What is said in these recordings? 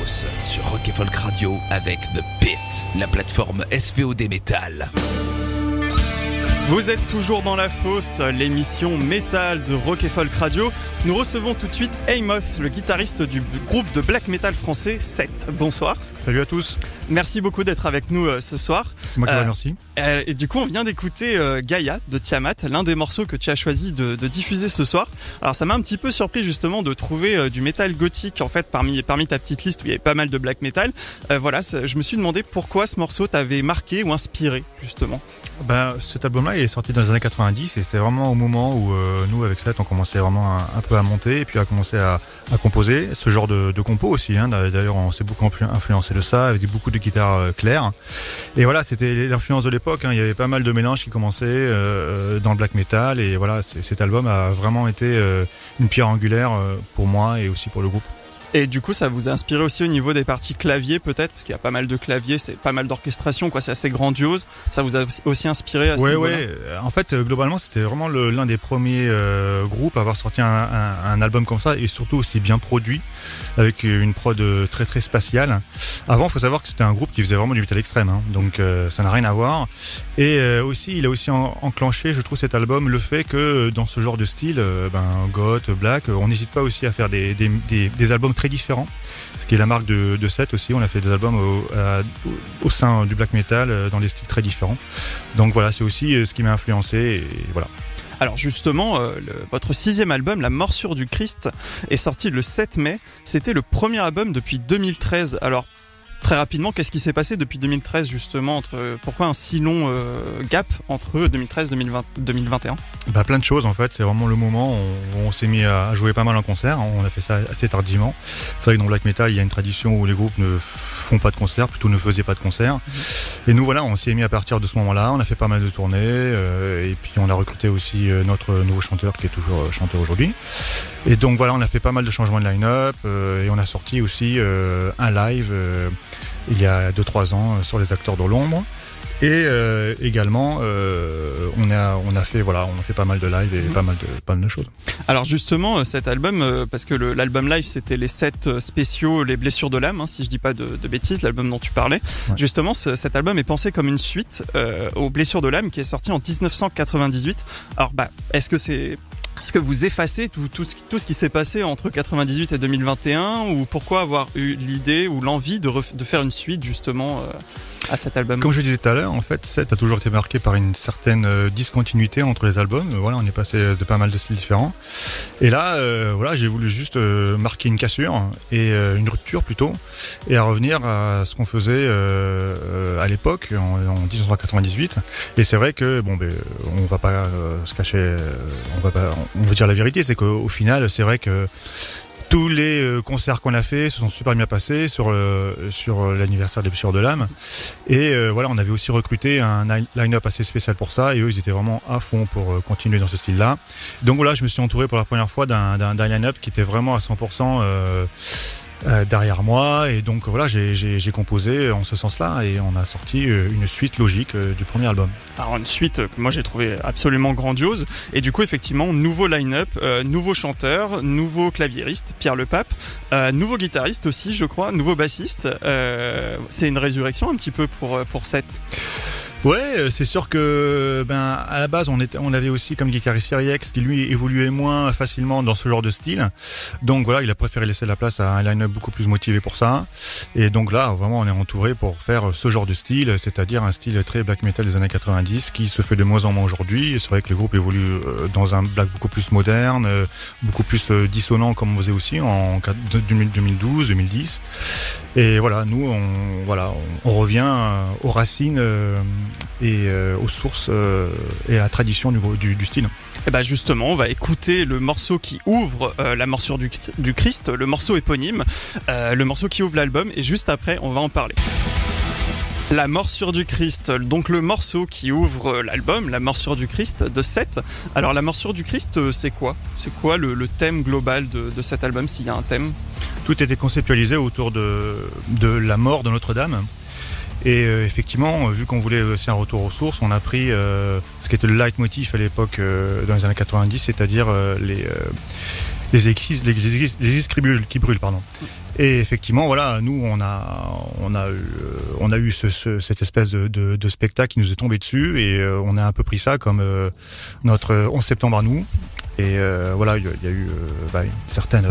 fosse sur Rock & Folk Radio avec The Pit, la plateforme SVOD Metal. Vous êtes toujours dans la fosse, l'émission métal de Rock & Folk Radio. Nous recevons tout de suite Amoth, le guitariste du groupe de black metal français Seth. Bonsoir. Salut à tous. Merci beaucoup d'être avec nous ce soir. C'est moi qui vous remercie. Et du coup, on vient d'écouter Gaïa de Tiamat, l'un des morceaux que tu as choisi de diffuser ce soir. Alors, ça m'a un petit peu surpris justement de trouver du métal gothique en fait parmi ta petite liste où il y avait pas mal de black metal. Je me suis demandé pourquoi ce morceau t'avait marqué ou inspiré justement. Cet album-là il est sorti dans les années 90 et c'est vraiment au moment où nous avec Seth on commençait vraiment un peu à monter et puis à commencer à composer ce genre de compos aussi. D'ailleurs, on s'est beaucoup influencé de ça avec beaucoup de guitares claires. Et voilà, c'était l'influence de l'époque. Il y avait pas mal de mélanges qui commençaient dans le black metal et voilà, cet album a vraiment été une pierre angulaire pour moi et aussi pour le groupe. Et du coup, ça vous a inspiré aussi au niveau des parties clavier peut-être, parce qu'il y a pas mal de claviers, c'est pas mal d'orchestration, quoi. C'est assez grandiose. Ça vous a aussi inspiré à ce niveau-là ? Ouais. En fait, globalement, c'était vraiment l'un des premiers groupes à avoir sorti un album comme ça et surtout aussi bien produit, avec une prod très très spatiale. Avant, faut savoir que c'était un groupe qui faisait vraiment du metal extrême, donc ça n'a rien à voir. Et aussi, il a aussi enclenché, je trouve, cet album, le fait que dans ce genre de style, goth, black, on n'hésite pas aussi à faire des albums très différents, ce qui est la marque de Seth aussi. On a fait des albums au sein du black metal dans des styles très différents. Donc voilà, c'est aussi ce qui m'a influencé et voilà. Alors justement, votre 6e album, La Morsure du Christ, est sorti le 7 mai. C'était le premier album depuis 2013. Alors très rapidement, qu'est-ce qui s'est passé depuis 2013 justement pourquoi un si long gap entre 2013 et 2021 ? Plein de choses en fait, c'est vraiment le moment où on s'est mis à jouer pas mal en concert, on a fait ça assez tardivement. C'est vrai que dans le black metal, il y a une tradition où les groupes ne font pas de concert, plutôt ne faisaient pas de concert. Et nous voilà, on s'est mis à partir de ce moment-là, on a fait pas mal de tournées et puis on a recruté aussi notre nouveau chanteur qui est toujours chanteur aujourd'hui. Et donc voilà, on a fait pas mal de changements de line-up et on a sorti aussi un live il y a 2-3 ans sur les Acteurs de l'Ombre. Et également on a fait pas mal de live et pas mal de choses. Alors justement cet album parce que l'album live c'était les 7 spéciaux les blessures de l'âme, si je dis pas de bêtises, l'album dont tu parlais. Ouais. Justement cet album est pensé comme une suite aux blessures de l'âme qui est sorti en 1998. Alors est-ce que vous effacez tout ce qui s'est passé entre 98 et 2021 ou pourquoi avoir eu l'idée ou l'envie de faire une suite justement à cet album ? Comme je disais tout à l'heure, en fait, Seth a toujours été marqué par une certaine discontinuité entre les albums. Voilà, on est passé de pas mal de styles différents. Et là, j'ai voulu juste marquer une cassure et une rupture plutôt, et à revenir à ce qu'on faisait à l'époque en 1998. Et c'est vrai que on va pas se cacher, on veut dire la vérité, c'est qu'au final, c'est vrai que tous les concerts qu'on a fait se sont super bien passés sur l'anniversaire des Blessures de l'âme. Et on avait aussi recruté un line-up assez spécial pour ça. Et eux, ils étaient vraiment à fond pour continuer dans ce style-là. Donc voilà, je me suis entouré pour la première fois d'un line-up qui était vraiment à 100% derrière moi. Et donc voilà, j'ai composé en ce sens-là et on a sorti une suite logique du premier album. Alors une suite que moi j'ai trouvé absolument grandiose. Et du coup effectivement, nouveau line-up, nouveau chanteur, nouveau claviériste, Pierre Le Pape, nouveau guitariste aussi je crois, nouveau bassiste. C'est une résurrection un petit peu pour Seth. Ouais, c'est sûr que à la base on avait aussi comme guitariste Riex qui lui évoluait moins facilement dans ce genre de style. Donc voilà, il a préféré laisser la place à un line-up beaucoup plus motivé pour ça. Et donc là, vraiment on est entouré pour faire ce genre de style, c'est-à-dire un style très black metal des années 90 qui se fait de moins en moins aujourd'hui. C'est vrai que le groupe évolue dans un black beaucoup plus moderne, beaucoup plus dissonant comme on faisait aussi en 2012, 2010. Et voilà, nous on revient aux racines et aux sources et à la tradition du style. Et justement, on va écouter le morceau qui ouvre La Morsure du Christ, le morceau éponyme, le morceau qui ouvre l'album, et juste après, on va en parler. La Morsure du Christ, donc le morceau qui ouvre l'album, La Morsure du Christ de Seth. Alors la Morsure du Christ, c'est quoi ? C'est quoi le thème global de cet album, s'il y a un thème ? Tout était conceptualisé autour de la mort de Notre-Dame. Et effectivement, vu qu'on voulait aussi un retour aux sources, on a pris ce qui était le leitmotiv à l'époque dans les années 90, c'est-à-dire les escribules qui brûlent, pardon. Et effectivement, voilà, nous on a eu cette espèce de spectacle qui nous est tombé dessus et on a un peu pris ça comme notre 11 septembre à nous. Et voilà, il y a eu une certaine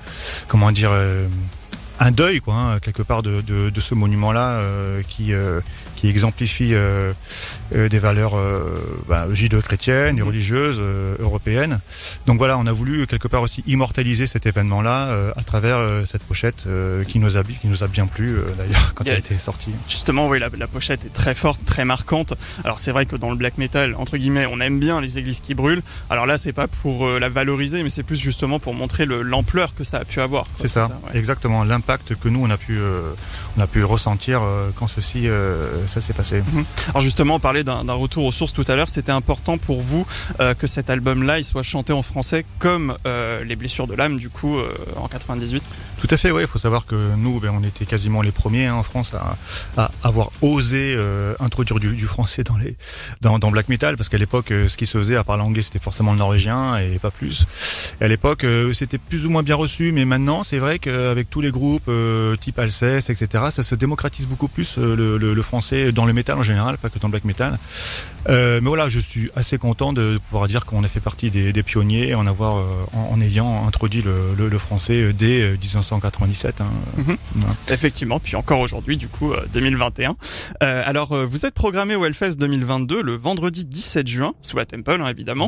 un deuil quoi, hein, quelque part de ce monument-là qui exemplifie des valeurs judéo-chrétiennes et religieuses européennes. Donc voilà, on a voulu quelque part aussi immortaliser cet événement-là à travers cette pochette qui nous a bien plu d'ailleurs quand elle a été sortie. Justement, oui, la pochette est très forte, très marquante. Alors c'est vrai que dans le black metal, entre guillemets, on aime bien les églises qui brûlent. Alors là, c'est pas pour la valoriser, mais c'est plus justement pour montrer l'ampleur que ça a pu avoir. C'est ça, exactement. L'impact que nous on a pu ressentir quand ça s'est passé. Alors justement, on parlait d'un retour aux sources tout à l'heure. C'était important pour vous que cet album-là il soit chanté en français comme les blessures de l'âme du coup en 98. Tout à fait, ouais. Il faut savoir que nous, on était quasiment les premiers en France à avoir osé introduire du français dans black metal, parce qu'à l'époque, ce qui se faisait à part l'anglais, c'était forcément le norvégien et pas plus. Et à l'époque, c'était plus ou moins bien reçu, mais maintenant, c'est vrai qu'avec tous les groupes type Alceste, etc., ça se démocratise beaucoup plus le français dans le métal en général, pas que dans le black metal. Mais voilà, je suis assez content de pouvoir dire qu'on a fait partie des pionniers en ayant introduit le français dès 1997. Voilà. Effectivement, puis encore aujourd'hui, du coup, 2021. Alors, vous êtes programmé au Hellfest 2022 le vendredi 17 juin, sous la Temple, hein, évidemment.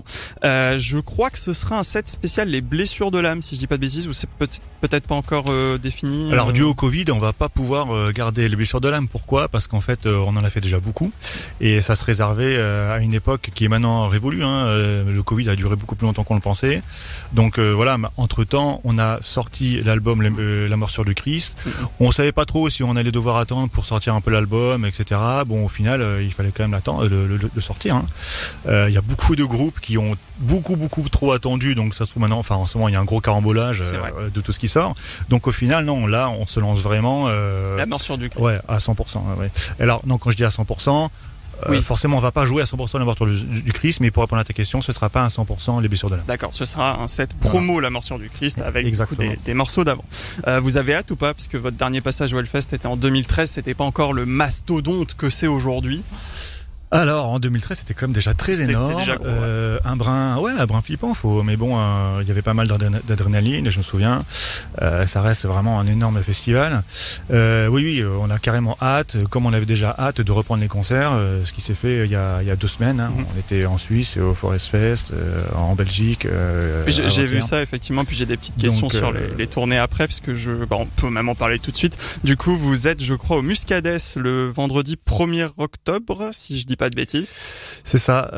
Je crois que ce sera un set spécial Les Blessures de l'âme, si je dis pas de bêtises, ou c'est peut-être pas encore défini. Alors, dû au Covid, on va pas pouvoir garder Les Blessures de l'âme. Pourquoi ? Parce qu'en fait, on en a fait déjà beaucoup, et ça se réservait à une époque qui est maintenant révolue. Le Covid a duré beaucoup plus longtemps qu'on le pensait. Donc voilà, entre-temps, on a sorti l'album La morsure du Christ. On savait pas trop si on allait devoir attendre pour sortir un peu l'album, etc. Bon, au final, il fallait quand même l'attendre, le sortir. Il y a beaucoup de groupes qui ont beaucoup trop attendu, donc ça se trouve maintenant, en ce moment, il y a un gros carambolage de tout ce qui sort. Donc au final, non, là, on se lance vraiment... La morsure du Christ. Ouais, à 100%. Ouais. Alors, non, quand je dis à 100%, forcément, on va pas jouer à 100% la morsure du Christ, mais pour répondre à ta question, ce sera pas à 100% les blessures de l'âme. D'accord, ce sera un set promo la morsure du Christ avec des morceaux d'avant. Vous avez hâte ou pas, puisque votre dernier passage au Hellfest était en 2013, c'était pas encore le mastodonte que c'est aujourd'hui. Alors en 2013 c'était quand même déjà très énorme, c'était déjà gros, un brin flippant, mais bon, il y avait pas mal d'adrénaline, je me souviens. Ça reste vraiment un énorme festival. Oui, on a carrément hâte, comme on avait déjà hâte de reprendre les concerts, ce qui s'est fait il y a 2 semaines. On était en Suisse au Forest Fest, en Belgique. J'ai vu ça effectivement, puis j'ai des petites questions sur les tournées après, parce que on peut même en parler tout de suite. Du coup, vous êtes, je crois, au Muscadès le vendredi 1er octobre, si je dis pas de bêtises. C'est ça,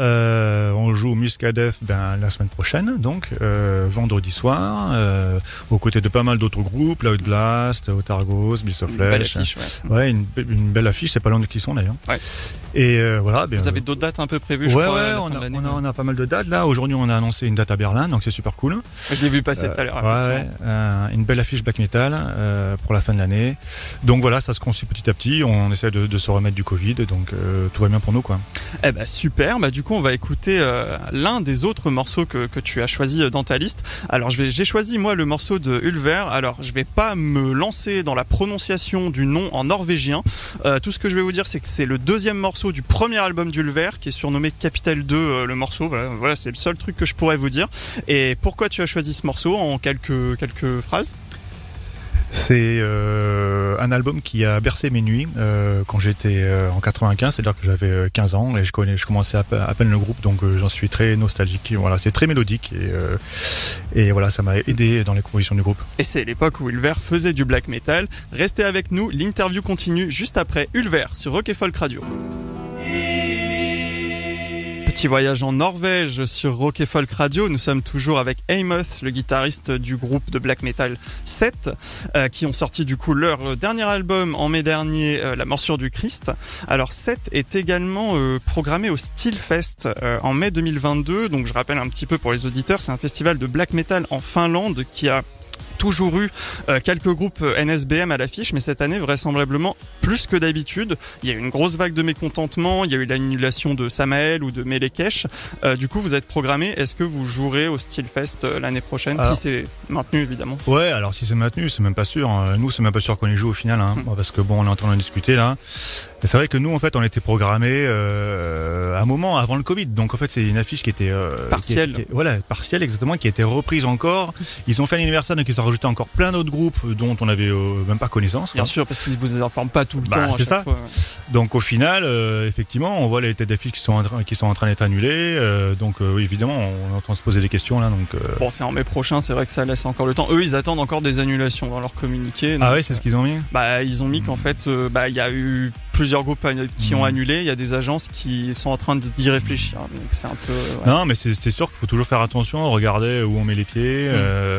on joue au Muscadès la semaine prochaine, donc vendredi soir, aux côtés de pas mal d'autres groupes, Loud Blast, Otargos, Bill of Flesh. Une belle affiche, c'est pas loin de qui sont d'ailleurs. Ouais. Et voilà. Vous avez d'autres dates un peu prévues, je crois. On a pas mal de dates là. Aujourd'hui, on a annoncé une date à Berlin, donc c'est super cool. Je l'ai vu passer tout à l'heure. Une belle affiche black metal pour la fin de l'année. Donc voilà, ça se construit petit à petit. On essaie de se remettre du Covid, donc tout va bien pour nous, quoi. Eh ben super. Du coup, on va écouter l'un des autres morceaux que tu as choisi dans ta liste. Alors j'ai choisi moi le morceau de Ulver. Alors je vais pas me lancer dans la prononciation du nom en norvégien. Tout ce que je vais vous dire, c'est que c'est le deuxième morceau du premier album d'Ulver qui est surnommé Capital 2 le morceau. Voilà, c'est le seul truc que je pourrais vous dire. Et pourquoi tu as choisi ce morceau en quelques phrases? C'est un album qui a bercé mes nuits quand j'étais en 95, c'est-à-dire que j'avais 15 ans et je commençais à peine le groupe, donc j'en suis très nostalgique. Voilà, c'est très mélodique et voilà, ça m'a aidé dans les compositions du groupe. Et c'est l'époque où Ulver faisait du black metal. Restez avec nous, l'interview continue juste après Ulver sur Rock & Folk Radio. Petit voyage en Norvège sur Rock & Folk Radio. Nous sommes toujours avec Amoth, le guitariste du groupe de black metal 7, qui ont sorti du coup leur dernier album en mai dernier, La morsure du Christ. Alors 7 est également programmé au Steelfest en mai 2022. Donc je rappelle un petit peu pour les auditeurs, c'est un festival de black metal en Finlande qui a toujours eu quelques groupes NSBM à l'affiche, mais cette année vraisemblablement plus que d'habitude. Il y a eu une grosse vague de mécontentement, il y a eu l'annulation de Samael ou de Melekesh. Du coup, vous êtes programmé. Est-ce que vous jouerez au Steelfest l'année prochaine, si c'est maintenu évidemment? Ouais, alors si c'est maintenu, c'est même pas sûr. Nous, c'est même pas sûr qu'on y joue au final, parce que bon, on est en train d'en discuter là. Et c'est vrai que nous, en fait, on était programmé un moment avant le Covid. Donc en fait, c'est une affiche qui était partielle. Partielle exactement, qui a été reprise encore. Ils ont fait un anniversaire, donc ils ont rajouté encore plein d'autres groupes dont on avait même pas connaissance. Bien sûr, parce qu'ils vous informent pas tout le temps. C'est ça. Fois. Donc au final, effectivement, on voit les têtes d'affiche qui sont en train d'être annulées. Donc évidemment, on est en train de se poser des questions là. Donc bon, c'est en mai prochain. C'est vrai que ça laisse encore le temps. Eux, ils attendent encore des annulations dans leur communiqué. Ah ouais, c'est ce qu'ils ont mis. Ils ont mis qu'en fait, il y a eu plusieurs groupes qui ont annulé. Il y a des agences qui sont en train d'y réfléchir. Donc c'est un peu. Ouais. Non, mais c'est sûr qu'il faut toujours faire attention, regarder où on met les pieds,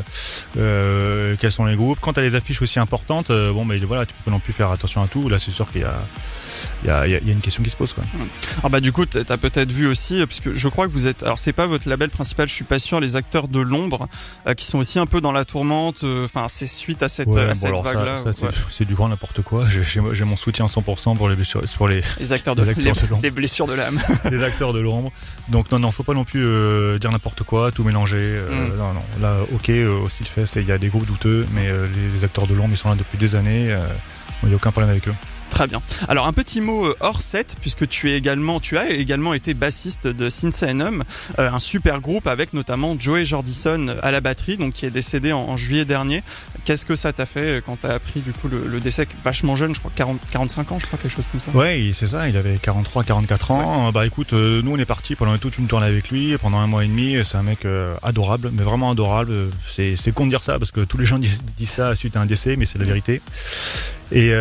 quels sont les groupes. Quand t'as les affiches aussi importantes, voilà, tu peux non plus faire attention à tout. Là, c'est sûr qu'il y a une question qui se pose, quoi. Alors du coup, t'as peut-être vu aussi, puisque je crois que vous êtes. Alors c'est pas votre label principal, je suis pas sûr. Les acteurs de l'ombre, qui sont aussi un peu dans la tourmente. Enfin, c'est suite à cette vague-là. C'est du grand n'importe quoi. J'ai mon soutien 100% pour les blessures, les acteurs de l'ombre, les blessures de l'âme. Les acteurs de l'ombre. Donc non, faut pas non plus dire n'importe quoi, tout mélanger. Non, là, ok, au Steelfest, il y a des groupes douteux, mais les acteurs de l'ombre, ils sont là depuis des années. Il y a aucun problème avec eux. Très bien. Alors un petit mot hors set, puisque tu as également été bassiste de Synth&Hum, un super groupe avec notamment Joey Jordison à la batterie, donc qui est décédé en juillet dernier. Qu'est-ce que ça t'a fait quand t'as appris du coup le décès vachement jeune, je crois 45 ans, je crois, quelque chose comme ça. Ouais, c'est ça, il avait 44 ans. Ouais. Bah écoute, nous on est partis pendant toute une tournée avec lui pendant 1 mois et demi. C'est un mec adorable, mais vraiment adorable. C'est con de dire ça parce que tous les gens disent ça suite à un décès, mais c'est la vérité. Et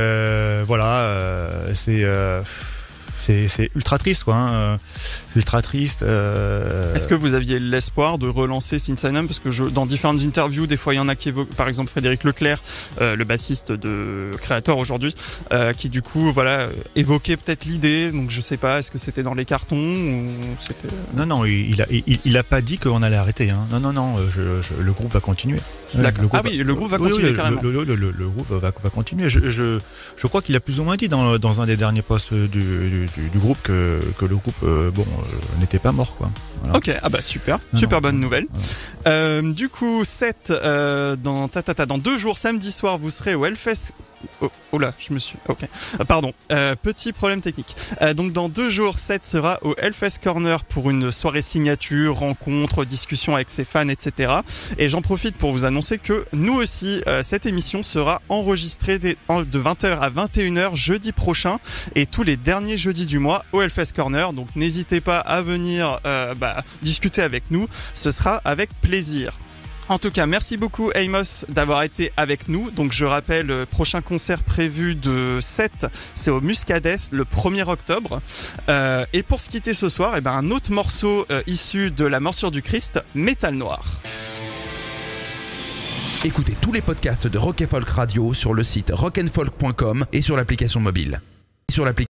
c'est ultra triste, quoi. C'est ultra triste. Est-ce que vous aviez l'espoir de relancer Synth&Hum, parce que dans différentes interviews, des fois il y en a qui évoquent, par exemple Frédéric Leclerc, le bassiste de Creator aujourd'hui, qui du coup évoquait peut-être l'idée. Donc je sais pas, est-ce que c'était dans les cartons ou c'était... Non, il a pas dit qu'on allait arrêter. Hein. Non, le groupe va continuer. D'accord. Le groupe va continuer carrément. Le groupe va continuer. Je crois qu'il a plus ou moins dit dans un des derniers posts du groupe que le groupe n'était pas mort, quoi. Voilà. Ok, super, bonne nouvelle. Du coup, dans 2 jours, samedi soir, vous serez au Hellfest. Oh là, je me suis... Ok. Pardon. Petit problème technique. Donc dans 2 jours, Seth sera au Hellfest Corner pour une soirée signature, rencontre, discussion avec ses fans, etc. Et j'en profite pour vous annoncer que nous aussi, cette émission sera enregistrée de 20h à 21h jeudi prochain et tous les derniers jeudis du mois au Hellfest Corner. Donc n'hésitez pas à venir discuter avec nous. Ce sera avec plaisir. En tout cas, merci beaucoup Amos d'avoir été avec nous. Donc je rappelle, le prochain concert prévu de Seth, c'est au Muscadès le 1er octobre. Et pour se quitter ce soir, un autre morceau issu de La Morsure du Christ, Métal Noir. Écoutez tous les podcasts de Rock & Folk Radio sur le site rockandfolk.com et sur l'application mobile.